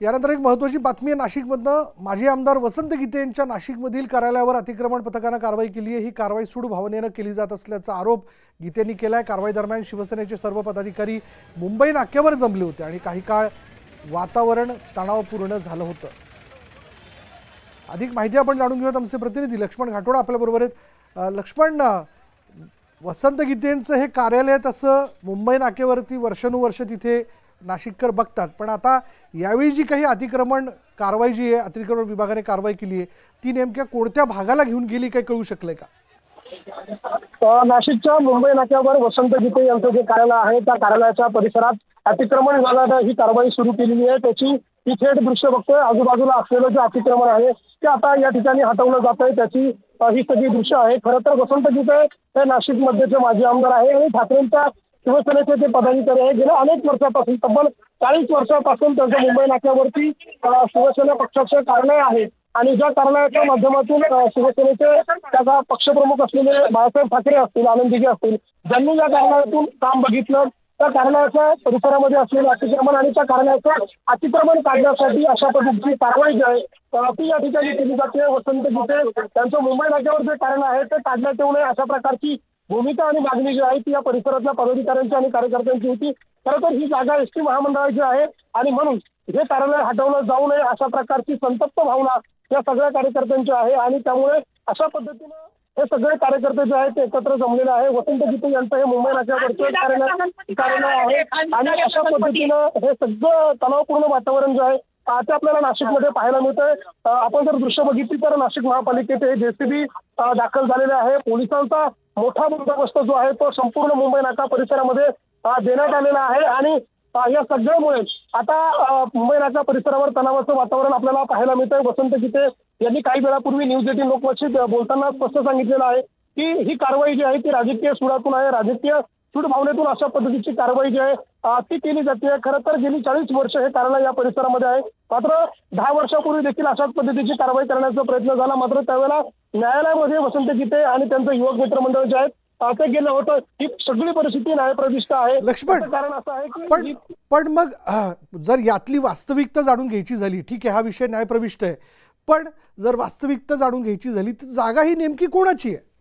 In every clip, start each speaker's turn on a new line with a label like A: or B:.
A: यानंतर एक महत्त्वाची बातमी आहे नाशिकमधनं। माजी आमदार वसंत गीते यांच्या नाशिकमधील कार्यालयावर अतिक्रमण पथकाने कारवाई केली आहे। ही कारवाई सूड भावनेने केली जात असल्याचा आरोप गीतेंनी केलाय। कारवाई दरम्यान शिवसेनेचे सर्व पदाधिकारी मुंबई नाक्यावर जमले होते आणि काही काळ वातावरण तणावपूर्ण झालं होतं। अधिक माहिती आपण जाणून घेऊयात। आमचे प्रतिनिधी लक्ष्मण घाटोडा आपल्या बरोबर आहेत। लक्ष्मण, वसंत गीतेंचं हे कार्यालय तसं मुंबई नाक्यावरती वर्षानुवर्ष तिथे नाशिककर बघतात, पण आता यावेळी जी काही अतिक्रमण कारवाई जी आहे, अतिक्रमण विभागाने कारवाई केली आहे, ती नेमक्या कोणत्या भागाला घेऊन गेली काही कळू शकले का?
B: नाशिकच्या मुंबई नाक्यावर वसंत गीते यांचं जे कार्यालय आहे त्या कार्यालयाच्या परिसरात अतिक्रमण विभागाने ही कारवाई सुरू केलेली आहे। त्याची ही थेट दृश्य बघतोय। आजूबाजूला असलेलं जे अतिक्रमण आहे ते आता या ठिकाणी हटवलं जात आहे, त्याची ही सगळी दृश्य आहे। खरं तर वसंत गीते हे नाशिकमध्येचे माजी आमदार आहे आणि ठाकरेंच्या शिवसेनेचे ते पदाधिकारी आहे। गेल्या अनेक वर्षापासून, तब्बल 40 वर्षापासून त्यांचं मुंबई नाक्यावरती शिवसेना पक्षाचे कार्यालय आहे आणि ज्या कार्यालयाच्या माध्यमातून शिवसेनेचे त्याचा पक्षप्रमुख असलेले बाळासाहेब ठाकरे असतील, आनंद दिघे असतील, ज्यांनी या कार्यालयातून काम बघितलं, त्या कार्यालयाच्या परिसरामध्ये असलेलं अतिक्रमण आणि त्या कार्यालयाचं अतिक्रमण काढण्यासाठी अशा पद्धतीची कारवाई जी आहे ती या ठिकाणी केली जाते। वसंत गीते त्यांचं मुंबई नाक्यावर जे कार्यालय आहे ते काढण्यात येऊ नये अशा प्रकारची भूमिका आणि मागणी जी आहे ती या परिसरातल्या पदाधिकाऱ्यांची आणि कार्यकर्त्यांची होती। खरं तर ही जागा एसटी महामंडळाची आहे आणि म्हणून हे कार्यालय हटवलं जाऊ नये अशा प्रकारची संतप्त भावना या सगळ्या कार्यकर्त्यांची आहे आणि त्यामुळे अशा पद्धतीनं हे सगळे कार्यकर्ते जे आहेत ते एकत्र जमलेले आहे। वसंत गीते यांचं हे मुंबई नाक्यावरचे कार्यालय आहे आणि अशा पद्धतीनं हे सगळं तणावपूर्ण वातावरण जे आहे ते आपल्याला नाशिकमध्ये पाहायला मिळतंय। आपण जर दृश्य बघितली तर नाशिक महापालिकेचे जेसीबी दाखल झालेले आहे। पोलिसांचा मोठा बंदोबस्त जो आहे तो संपूर्ण मुंबई नाका परिसरामध्ये देण्यात आलेला आहे आणि या सगळ्यामुळे आता मुंबई नाका परिसरावर तणावाचं वातावरण आपल्याला पाहायला मिळतंय। वसंत गीते यांनी काही वेळापूर्वी न्यूज 18 लोकमतशी बोलताना स्पष्ट सांगितलेलं आहे की ही कारवाई जी आहे ती राजकीय सुडातून आहे, राजकीय सूड भावनेतून अशा पद्धतीची कारवाई जी आहे ती केली जाते। खरं तर गेली 40 वर्ष हे कार्यालय या परिसरामध्ये आहे, मात्र 10 वर्षापूर्वी देखील अशाच पद्धतीची कारवाई करण्याचा प्रयत्न झाला, मात्र त्यावेळेला न्यायालयामध्ये वसंत गीते आणि त्यांचं युवक मित्र मंडळ जे आहेत ते गेलं होतं। ही सगळी परिस्थिती न्यायप्रविष्ट आहे।
A: लक्ष्मण,
B: कारण असं आहे की
A: पण मग जर यातली वास्तविकता जाणून घ्यायची झाली, ठीक आहे हा विषय न्यायप्रविष्ट आहे, पण जर वास्तविकता जाणून घ्यायची झाली तर जागा ही नेमकी कोणाची आहे?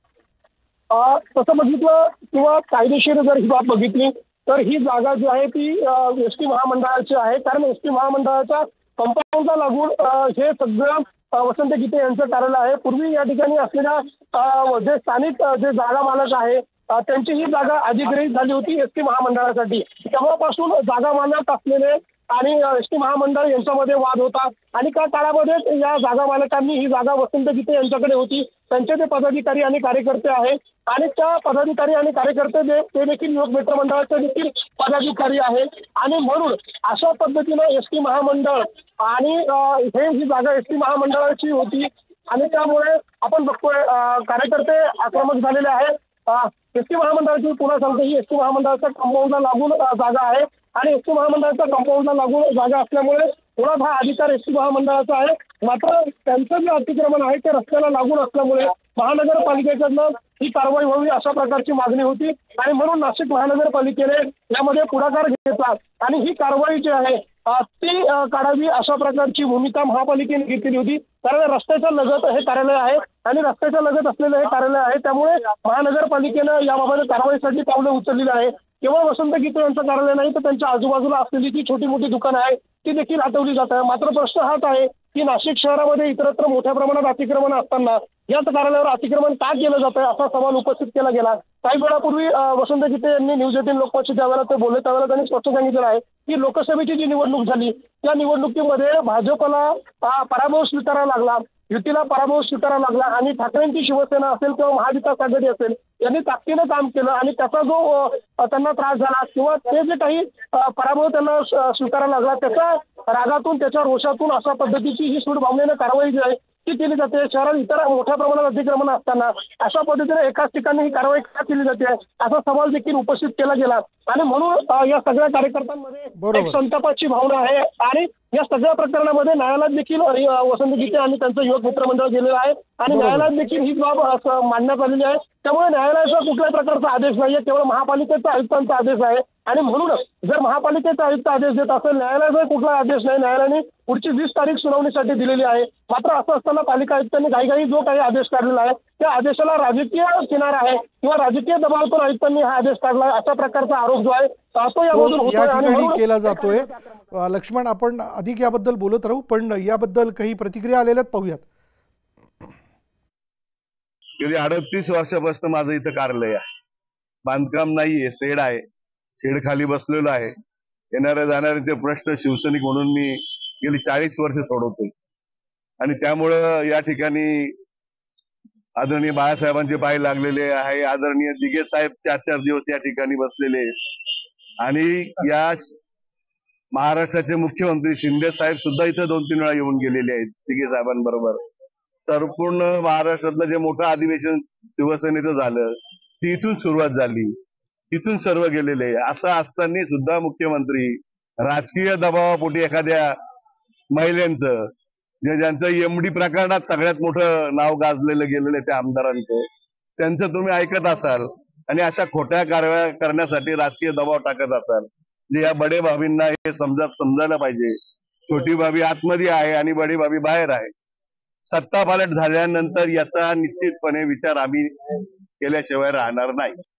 B: तसं बघितलं किंवा कायदेशीर जर ही बाब बघितली तर ही जागा जी आहे ती एसटी महामंडळाची आहे, कारण एसटी महामंडळाच्या कंपाऊंडला लागून हे सगळं वसंत गीते यांचं कार्यालय आहे। पूर्वी या ठिकाणी असलेल्या जे स्थानिक जे जागा मालक आहे त्यांची ही जागा अधिग्रहित झाली होती एसटी महामंडळासाठी। तेव्हापासून जागा मालक असलेले आणि एसटी महामंडळ यांच्यामध्ये वाद होता आणि त्या काळामध्ये या जागा मालकांनी ही जागा वसंत गीते यांच्याकडे होती। त्यांचे ते पदाधिकारी आणि कार्यकर्ते आहेत आणि त्या पदाधिकारी आणि कार्यकर्ते ते देखील युवक मित्र मंडळाचे देखील पदाधिकारी आहेत आणि म्हणून अशा पद्धतीनं एसटी महामंडळ आणि ही जागा एसटी महामंडळाची होती आणि त्यामुळे आपण बघतोय कार्यकर्ते आक्रमक झालेले आहेत। एसटी महामंडळाची पुन्हा सांगतो ही एसटी महामंडळाच्या कंपाऊंडला लागून जागा आहे आणि एसटी महामंडळाच्या कंपाऊंडला लागून जागा असल्यामुळे मुळात हा अधिकार एसटी महामंडळाचा आहे, मात्र त्यांचं जे अतिक्रमण आहे ते रस्त्याला लागून असल्यामुळे महानगरपालिकेकडनं ही कारवाई व्हावी अशा प्रकारची मागणी होती आणि म्हणून नाशिक महानगरपालिकेने यामध्ये पुढाकार घेतला आणि ही कारवाई जी आहे ती काढावी अशा प्रकारची भूमिका महापालिकेने घेतली होती। कारण रस्त्याच्या लगत हे कार्यालय आहे आणि रस्त्याच्या लगत असलेलं हे कार्यालय आहे, त्यामुळे महानगरपालिकेनं याबाबत कारवाईसाठी पावलं उचललेली आहे। केवळ वसंत गीते यांचं कार्यालय नाही तर त्यांच्या आजूबाजूला असलेली जी छोटी मोठी दुकानं आहे ती देखील हटवली जात आहे। मात्र प्रश्न हाच आहे की नाशिक शहरामध्ये इतरत्र मोठ्या प्रमाणात अतिक्रमण असताना याच कार्यालयावर अतिक्रमण का केलं जात आहे असा सवाल उपस्थित केला गेला। काही वेळापूर्वी वसंत गीते यांनी न्यूज 18 लोकमतशी ज्यावेळेला ते बोलले त्यावेळेला त्यांनी स्पष्ट सांगितलेलं आहे की लोकसभेची जी निवडणूक झाली त्या निवडणुकीमध्ये भाजपला पराभव स्वीकारावा लागला, युतीला पराभव स्वीकारावा लागला आणि ठाकरेंची शिवसेना असेल किंवा महाविकास आघाडी असेल यांनी ताकदीनं काम केलं आणि त्याचा जो त्यांना त्रास झाला किंवा ते जे काही पराभव त्यांना स्वीकारावा लागला त्याच्या रागातून त्याच्या रोषातून अशा पद्धतीची ही सूड भावनेनं कारवाई जी आहे ती केली जाते। शहरात इतर मोठ्या प्रमाणात अतिक्रमण असताना अशा पद्धतीने एकाच ठिकाणी ही कारवाई का केली जाते असा सवाल देखील उपस्थित केला गेला आणि म्हणून या सगळ्या कार्यकर्त्यांमध्ये एक संतापाची भावना आहे आणि या सगळ्या प्रकरणामध्ये न्यायालयात देखील वसंत गीते आणि त्यांचं युवक मित्र मंडळ गेलेलं आहे आणि
A: बरोबर.
B: न्यायालयात देखील ही बाब मांडण्यात आलेली आहे. त्यामुळे न्यायालयाचा कुठल्याही प्रकारचा आदेश नाहीये, केवळ महापालिकेचा आयुक्तांचा आदेश आहे. आणि म्हणूनच जर महापालिकेचा आयुक्त आदेश देत असेल, न्यायालयाचा कुठला आदेश नाही, न्यायालयाने पुढची 20 तारीख सुनावणीसाठी दिलेली आहे. मात्र असं असताना पालिका आयुक्तांनी घाईघाई जो काही आदेश काढलेला आहे त्या आदेशाला राजकीय किनारा आहे किंवा राजकीय दबावातून आयुक्तांनी हा आदेश काढला, अशा प्रकारचा आरोप जो आहे तो यामधून
A: तो
B: होतोय.
A: या
B: आणि
A: ठिकाणी
B: म्हणून
A: केला जातोय. लक्ष्मण, आपण अधिक याबद्दल बोलत राहू, पण याबद्दल काही प्रतिक्रिया आलेल्या आहेत, पाहूयात.
C: गेली 38 वर्षापासून माझं इथं कार्यालय आहे. बांधकाम नाहीये, शेड आहे. शेड खाली बसलेलो आहे. येणाऱ्या जाणाऱ्यांचे प्रश्न शिवसैनिक म्हणून मी गेली 40 वर्ष सोडवतोय आणि त्यामुळं या ठिकाणी आदरणीय बाळासाहेबांचे पाय लागलेले आहे. आदरणीय दिघे साहेब 4-4 दिवस या ठिकाणी बसलेले आणि या महाराष्ट्राचे मुख्यमंत्री शिंदे साहेब सुद्धा इथं 2-3 वेळा येऊन गेलेले आहेत दिघे साहेबांबरोबर. संपूर्ण महाराष्ट्रातलं जे मोठं अधिवेशन शिवसेनेचं झालं ती इथून सुरुवात झाली, तिथून सर्व गेलेले. असं असताना सुद्धा मुख्यमंत्री राजकीय दबावापोटी एखाद्या महिलांचं ज्यांचं एमडी प्रकरणात सगळ्यात मोठं नाव गाजलेलं गेलेलं त्या आमदारांचं, त्यांचं तुम्ही ऐकत असाल आणि अशा खोट्या कारवाया करण्यासाठी राजकीय दबाव टाकत असाल. जे या बडे भाभींना हे समजायला पाहिजे. छोटी भाभी आतमध्ये आहे आणि बडी भाभी बाहेर आहे. सत्ता पालट झाल्यानंतर याचा निश्चितपणे विचार आम्ही केल्याशिवाय राहणार नाही.